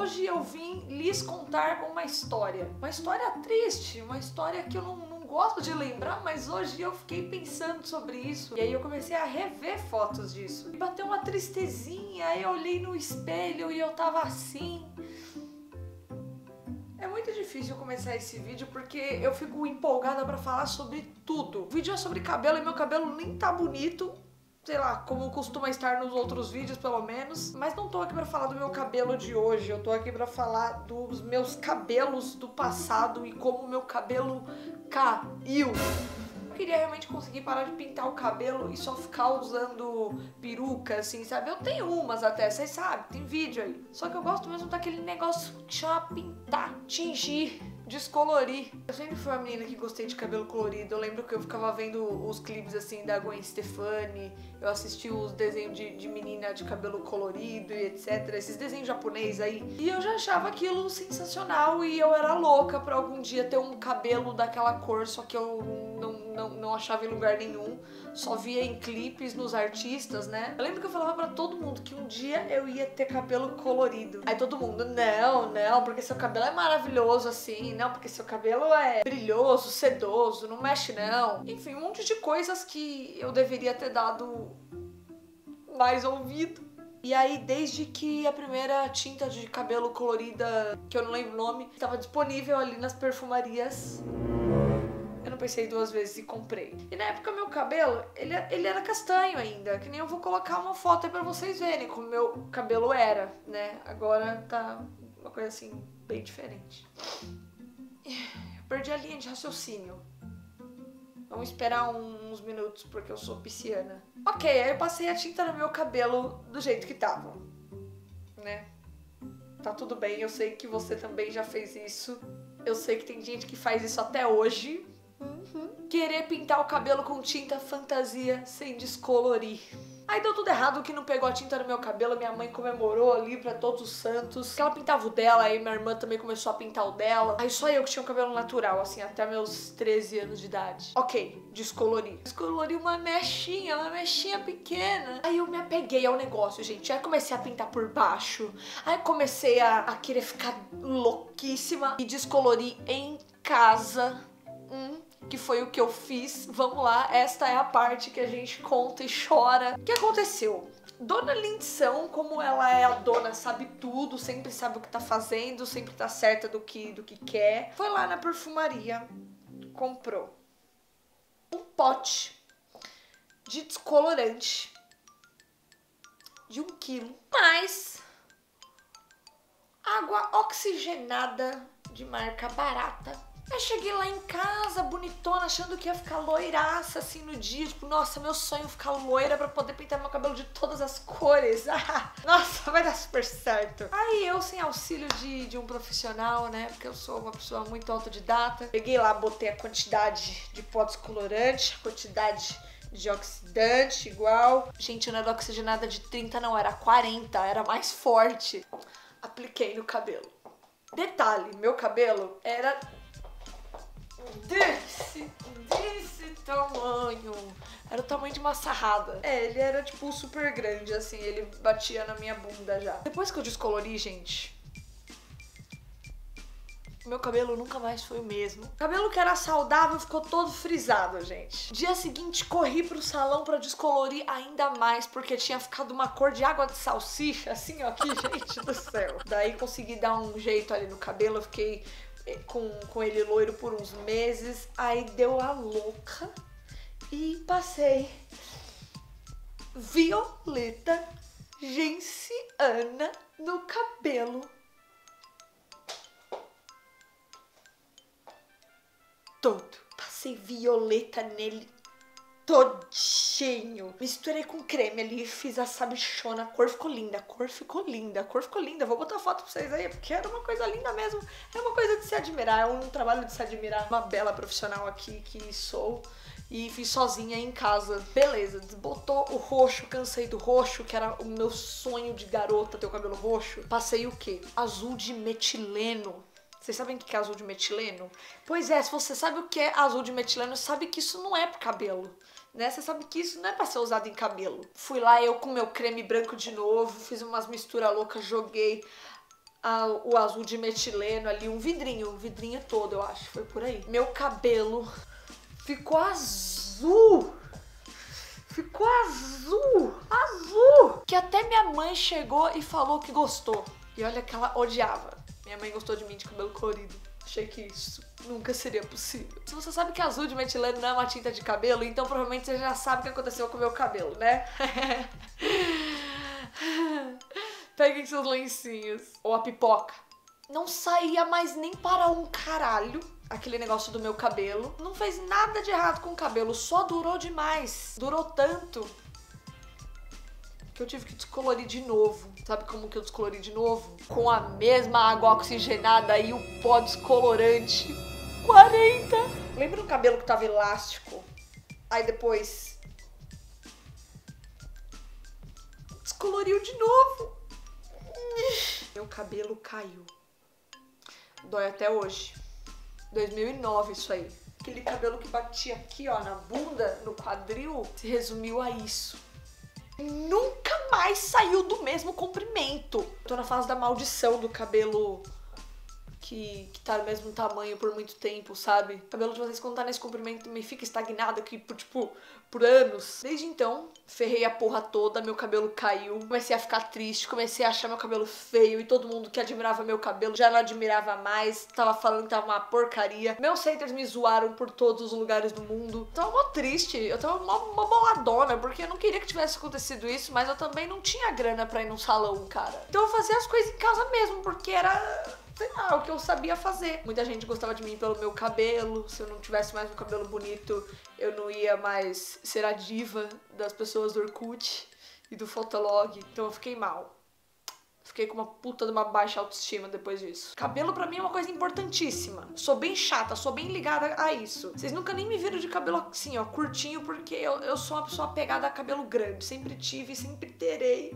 Hoje eu vim lhes contar uma história triste, uma história que eu não gosto de lembrar, mas hoje eu fiquei pensando sobre isso. E aí eu comecei a rever fotos disso. E bateu uma tristezinha, aí eu olhei no espelho e eu tava assim. É muito difícil começar esse vídeo porque eu fico empolgada pra falar sobre tudo. O vídeo é sobre cabelo e meu cabelo nem tá bonito. Sei lá, como costuma estar nos outros vídeos, pelo menos. Mas não tô aqui pra falar do meu cabelo de hoje. Eu tô aqui pra falar dos meus cabelos do passado e como o meu cabelo caiu. Eu queria realmente conseguir parar de pintar o cabelo e só ficar usando peruca, assim, sabe? Eu tenho umas até, vocês sabem, tem vídeo aí. Só que eu gosto mesmo daquele negócio que chama pintar, tingir, descolorir. Eu sempre fui uma menina que gostei de cabelo colorido. Eu lembro que eu ficava vendo os clipes, assim, da Gwen Stefani. Eu assisti os desenhos de menina de cabelo colorido e etc. Esses desenhos japoneses aí. E eu já achava aquilo sensacional e eu era louca pra algum dia ter um cabelo daquela cor, só que eu não achava em lugar nenhum, só via em clipes nos artistas, né? Eu lembro que eu falava pra todo mundo que um dia eu ia ter cabelo colorido. Aí todo mundo, não, porque seu cabelo é maravilhoso assim, não, porque seu cabelo é brilhoso, sedoso, não mexe não. Enfim, um monte de coisas que eu deveria ter dado mais ouvido. E aí, desde que a primeira tinta de cabelo colorida, que eu não lembro o nome, estava disponível ali nas perfumarias, eu não pensei duas vezes e comprei. E na época meu cabelo, ele era castanho ainda, que nem eu vou colocar uma foto aí pra vocês verem como meu cabelo era, né? Agora tá uma coisa assim, bem diferente. Eu perdi a linha de raciocínio. Vamos esperar uns minutos porque eu sou pisciana. Ok, aí eu passei a tinta no meu cabelo do jeito que tava, né? Tá tudo bem, eu sei que você também já fez isso. Eu sei que tem gente que faz isso até hoje. Querer pintar o cabelo com tinta fantasia sem descolorir. Aí deu tudo errado que não pegou a tinta no meu cabelo, minha mãe comemorou ali pra todos os santos. Que ela pintava o dela, aí minha irmã também começou a pintar o dela. Aí só eu que tinha um cabelo natural, assim, até meus 13 anos de idade. Ok, descolori. Descolori uma mechinha pequena. Aí eu me apeguei ao negócio, gente. Aí comecei a pintar por baixo. Aí comecei a querer ficar louquíssima e descolori em casa. Que foi o que eu fiz. Vamos lá, esta é a parte que a gente conta e chora. O que aconteceu? Dona Lindsão, como ela é a dona, sabe tudo, sempre sabe o que tá fazendo, sempre tá certa do que quer. Foi lá na perfumaria, comprou um pote de descolorante de 1 quilo, mais água oxigenada de marca barata. Aí cheguei lá em casa, bonitona, achando que ia ficar loiraça assim no dia. Tipo, nossa, meu sonho é ficar loira pra poder pintar meu cabelo de todas as cores. Nossa, vai dar super certo. Aí eu, sem auxílio de um profissional, né, porque eu sou uma pessoa muito autodidata, peguei lá, botei a quantidade de pó descolorante, a quantidade de oxidante igual. Gente, não era oxigenada de 30 não, era 40, era mais forte. Apliquei no cabelo. Detalhe, meu cabelo era desse tamanho. Era o tamanho de uma sarrada. É, ele era tipo super grande, assim, ele batia na minha bunda já. Depois que eu descolori, gente, meu cabelo nunca mais foi o mesmo. O cabelo que era saudável ficou todo frisado, gente. Dia seguinte, corri pro salão pra descolorir ainda mais, porque tinha ficado uma cor de água de salsicha, assim, ó, aqui, gente do céu. Daí consegui dar um jeito ali no cabelo, eu fiquei com ele loiro por uns meses. Aí deu a louca e passei violeta genciana no cabelo. Todo. Passei violeta nele todinho. Misturei com creme ali, fiz a sabichona. A cor ficou linda, a cor ficou linda, a cor ficou linda. Vou botar foto pra vocês aí, porque era uma coisa linda mesmo. É uma coisa de se admirar, é um trabalho de se admirar. Uma bela profissional aqui que sou. E fiz sozinha em casa. Beleza, desbotou o roxo, cansei do roxo, que era o meu sonho de garota ter o cabelo roxo. Passei o quê? Azul de metileno. Vocês sabem o que é azul de metileno? Pois é, se você sabe o que é azul de metileno, sabe que isso não é pro cabelo, né? Você sabe que isso não é pra ser usado em cabelo. Fui lá eu com meu creme branco de novo, fiz umas misturas loucas, joguei o azul de metileno ali, um vidrinho todo, eu acho, foi por aí. Meu cabelo ficou azul. Ficou azul. Que até minha mãe chegou e falou que gostou. E olha que ela odiava. Minha mãe gostou de mim de cabelo colorido. Achei que isso nunca seria possível. Se você sabe que azul de metileno não é uma tinta de cabelo, então provavelmente você já sabe o que aconteceu com o meu cabelo, né? Peguem seus lencinhos. Ou a pipoca. Não saía mais nem para um caralho aquele negócio do meu cabelo. Não fez nada de errado com o cabelo, só durou demais. Durou tanto que eu tive que descolorir de novo. Sabe como que eu descolori de novo? Com a mesma água oxigenada e o pó descolorante. 40! Lembra o cabelo que tava elástico? Aí depois descoloriu de novo. Meu cabelo caiu. Dói até hoje. 2009 isso aí. Aquele cabelo que batia aqui, ó, na bunda, no quadril, se resumiu a isso. Nunca mais saiu do mesmo comprimento. Tô na fase da maldição do cabelo que tá no mesmo tamanho por muito tempo, sabe? O cabelo de vocês quando tá nesse comprimento me fica estagnado aqui por anos. Desde então, ferrei a porra toda, meu cabelo caiu, comecei a ficar triste, comecei a achar meu cabelo feio e todo mundo que admirava meu cabelo já não admirava mais, tava falando que tava uma porcaria. Meus haters me zoaram por todos os lugares do mundo. Tava mó triste, eu tava mó boladona, porque eu não queria que tivesse acontecido isso, mas eu também não tinha grana pra ir num salão, cara. Então eu fazia as coisas em casa mesmo, porque era... sei lá, o que eu sabia fazer. Muita gente gostava de mim pelo meu cabelo. Se eu não tivesse mais um cabelo bonito, eu não ia mais ser a diva das pessoas do Orkut e do Fotolog. Então eu fiquei mal. Fiquei com uma puta de uma baixa autoestima depois disso. Cabelo pra mim é uma coisa importantíssima. Sou bem chata, sou bem ligada a isso. Vocês nunca nem me viram de cabelo assim, ó, curtinho, porque eu sou uma pessoa apegada a cabelo grande. Sempre tive e sempre terei.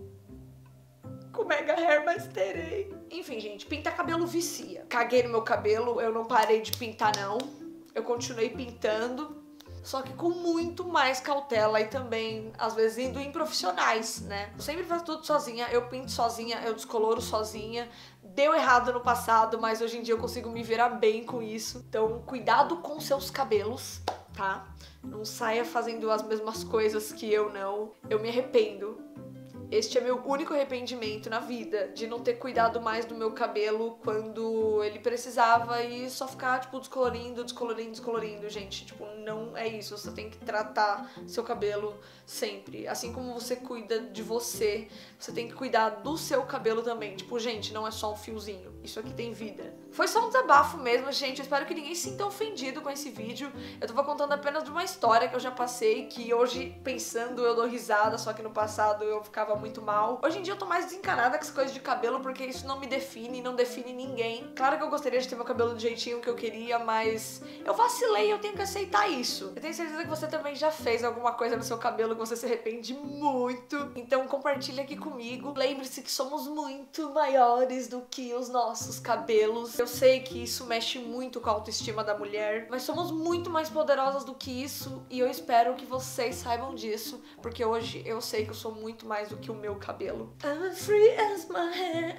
Com mega hair, mas terei. Enfim, gente, pintar cabelo vicia. Caguei no meu cabelo, eu não parei de pintar, não. Eu continuei pintando, só que com muito mais cautela e também, às vezes, indo em profissionais, né? Eu sempre faço tudo sozinha, eu pinto sozinha, eu descoloro sozinha. Deu errado no passado, mas hoje em dia eu consigo me virar bem com isso. Então, cuidado com seus cabelos, tá? Não saia fazendo as mesmas coisas que eu não. Eu me arrependo. Este é meu único arrependimento na vida, de não ter cuidado mais do meu cabelo quando ele precisava e só ficar, tipo, descolorindo, gente. Tipo, não é isso. Você tem que tratar seu cabelo sempre. Assim como você cuida de você, você tem que cuidar do seu cabelo também. Tipo, gente, não é só um fiozinho. Isso aqui tem vida. Foi só um desabafo mesmo, gente. Eu espero que ninguém se sinta ofendido com esse vídeo. Eu tava contando apenas de uma história que eu já passei, que hoje, pensando, eu dou risada, só que no passado eu ficava muito mal. Hoje em dia eu tô mais desencanada com as coisas de cabelo, porque isso não me define, não define ninguém. Claro que eu gostaria de ter meu cabelo do jeitinho que eu queria, mas eu vacilei e eu tenho que aceitar isso. Eu tenho certeza que você também já fez alguma coisa no seu cabelo que você se arrepende muito. Então compartilha aqui comigo. Lembre-se que somos muito maiores do que os nossos cabelos. Eu sei que isso mexe muito com a autoestima da mulher, mas somos muito mais poderosas do que isso e eu espero que vocês saibam disso, porque hoje eu sei que eu sou muito mais do que o meu cabelo. I'm free as my hair.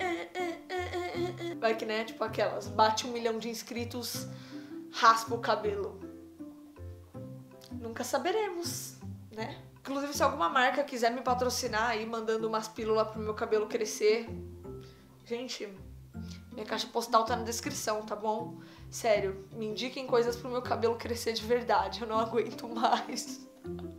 Vai que, né, tipo aquelas, bate 1 milhão de inscritos, raspa o cabelo. Nunca saberemos, né? Inclusive, se alguma marca quiser me patrocinar aí, mandando umas pílulas pro meu cabelo crescer, gente, minha caixa postal tá na descrição, tá bom? Sério, me indiquem coisas pro meu cabelo crescer de verdade, eu não aguento mais.